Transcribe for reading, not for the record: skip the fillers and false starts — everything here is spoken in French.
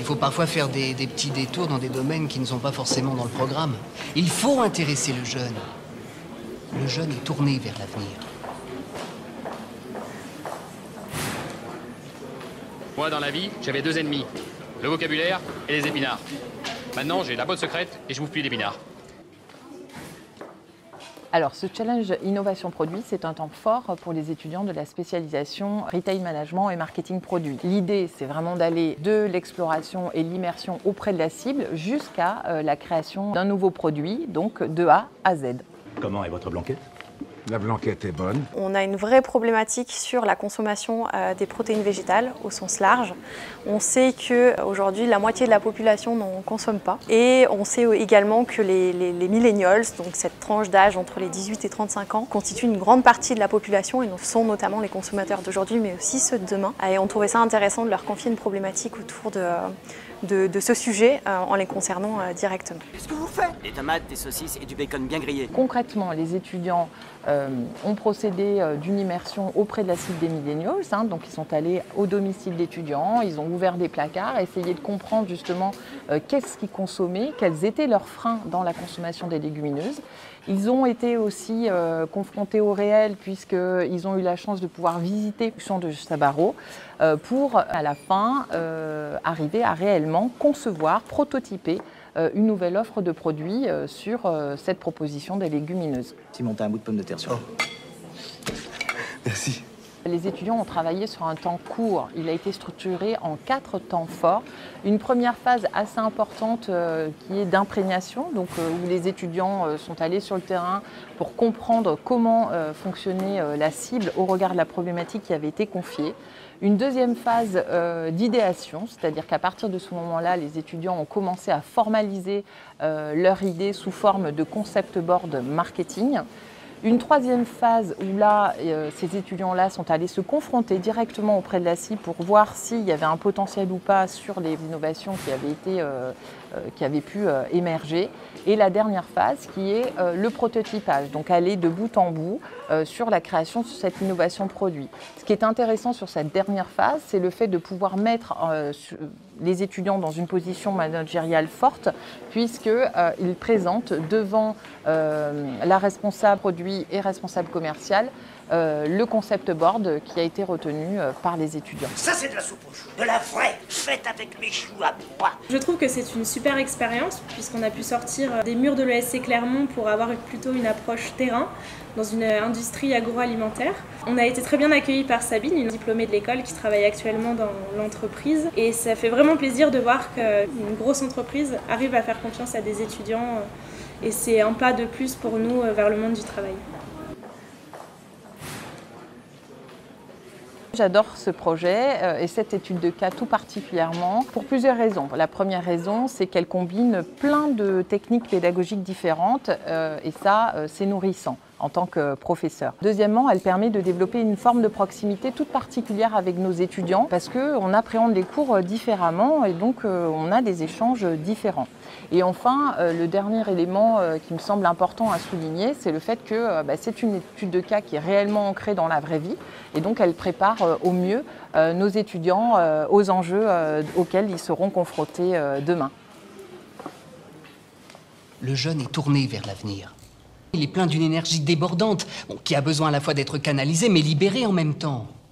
Il faut parfois faire des petits détours dans des domaines qui ne sont pas forcément dans le programme. Il faut intéresser le jeune. Le jeune est tourné vers l'avenir. Moi, dans la vie, j'avais deux ennemis. Le vocabulaire et les épinards. Maintenant, j'ai la botte secrète et je bouffe plus d'épinards. Alors, ce challenge Innovation Produit, c'est un temps fort pour les étudiants de la spécialisation Retail Management et Marketing Produit. L'idée, c'est vraiment d'aller de l'exploration et l'immersion auprès de la cible jusqu'à la création d'un nouveau produit, donc de A à Z. Comment est votre blanquette ? La blanquette est bonne. On a une vraie problématique sur la consommation des protéines végétales au sens large. On sait qu'aujourd'hui, la moitié de la population n'en consomme pas. Et on sait également que les millennials, donc cette tranche d'âge entre les 18 et 35 ans, constituent une grande partie de la population et sont notamment les consommateurs d'aujourd'hui, mais aussi ceux de demain. Et on trouvait ça intéressant de leur confier une problématique autour de ce sujet en les concernant directement. Qu'est-ce que vous faites? Des tomates, des saucisses et du bacon bien grillé. Concrètement, les étudiants ont procédé d'une immersion auprès de la cible des millennials, donc ils sont allés au domicile d'étudiants, ils ont ouvert des placards, essayé de comprendre justement qu'est-ce qu'ils consommaient, quels étaient leurs freins dans la consommation des légumineuses. Ils ont été aussi confrontés au réel puisqu'ils ont eu la chance de pouvoir visiter la production de Sabaro pour à la fin arriver à réellement concevoir, prototyper une nouvelle offre de produits sur cette proposition des légumineuses. Simon, t'as un bout de pomme de terre sur. Merci. Les étudiants ont travaillé sur un temps court. Il a été structuré en 4 temps forts. Une première phase assez importante qui est d'imprégnation, donc où les étudiants sont allés sur le terrain pour comprendre comment fonctionnait la cible au regard de la problématique qui avait été confiée. Une deuxième phase d'idéation, c'est-à-dire qu'à partir de ce moment-là, les étudiants ont commencé à formaliser leur idée sous forme de concept board marketing. Une troisième phase où là, ces étudiants-là sont allés se confronter directement auprès de la cible pour voir s'il y avait un potentiel ou pas sur les innovations qui avaient pu émerger. Et la dernière phase qui est le prototypage, donc aller de bout en bout sur la création de cette innovation produit. Ce qui est intéressant sur cette dernière phase, c'est le fait de pouvoir mettre les étudiants dans une position managériale forte puisqu'ils présentent devant la responsable produit et responsable commercial le concept board qui a été retenu par les étudiants. Ça c'est de la soupe aux choux, de la vraie, faite avec mes choux à moi. Je trouve que c'est une super expérience puisqu'on a pu sortir des murs de l'ESC Clermont pour avoir plutôt une approche terrain dans une industrie agroalimentaire. On a été très bien accueillis par Sabine, une diplômée de l'école qui travaille actuellement dans l'entreprise. Et ça fait vraiment plaisir de voir qu'une grosse entreprise arrive à faire confiance à des étudiants. Et c'est un pas de plus pour nous vers le monde du travail. J'adore ce projet et cette étude de cas tout particulièrement pour plusieurs raisons. La première raison, c'est qu'elle combine plein de techniques pédagogiques différentes et ça, c'est nourrissant en tant que professeur. Deuxièmement, elle permet de développer une forme de proximité toute particulière avec nos étudiants parce qu'on appréhende les cours différemment et donc on a des échanges différents. Et enfin, le dernier élément qui me semble important à souligner, c'est le fait que c'est une étude de cas qui est réellement ancrée dans la vraie vie et donc elle prépare au mieux nos étudiants aux enjeux auxquels ils seront confrontés demain. Le jeune est tourné vers l'avenir. Il est plein d'une énergie débordante, qui a besoin à la fois d'être canalisée mais libérée en même temps.